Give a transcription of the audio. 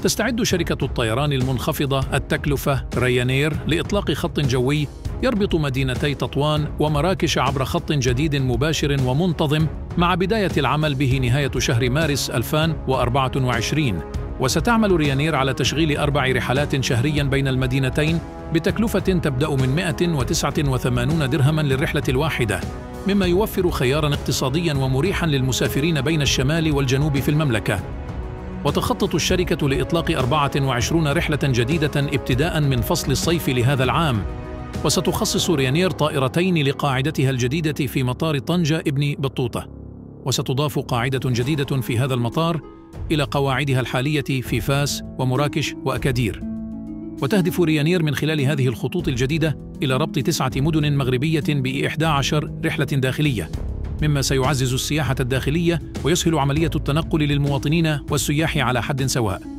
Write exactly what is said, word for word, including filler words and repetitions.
تستعد شركة الطيران المنخفضة التكلفة ريانير لإطلاق خط جوي يربط مدينتي تطوان ومراكش عبر خط جديد مباشر ومنتظم مع بداية العمل به نهاية شهر مارس ألفين وأربعة وعشرين. وستعمل ريانير على تشغيل أربع رحلات شهرياً بين المدينتين بتكلفة تبدأ من مئة وتسعة وثمانين درهماً للرحلة الواحدة، مما يوفر خياراً اقتصادياً ومريحاً للمسافرين بين الشمال والجنوب في المملكة. وتخطط الشركة لإطلاق أربعة وعشرين رحلة جديدة ابتداءً من فصل الصيف لهذا العام. وستخصص ريانير طائرتين لقاعدتها الجديدة في مطار طنجة ابن بطوطة، وستضاف قاعدة جديدة في هذا المطار إلى قواعدها الحالية في فاس ومراكش وأكادير. وتهدف ريانير من خلال هذه الخطوط الجديدة إلى ربط تسعة مدن مغربية بإحدى عشر رحلة داخلية، مما سيعزز السياحة الداخلية ويسهل عملية التنقل للمواطنين والسياح على حد سواء.